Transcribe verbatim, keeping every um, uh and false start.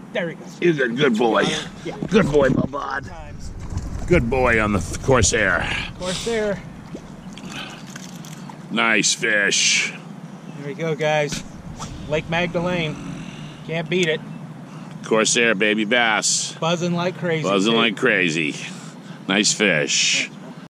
There he goes. He's a good boy. Yeah. Good boy, Bobod. Good boy on the Corsair. Corsair. Nice fish. There we go, guys. Lake Magdalene. Can't beat it. Corsair baby bass. Buzzing like crazy. Buzzing too. like crazy. Nice fish.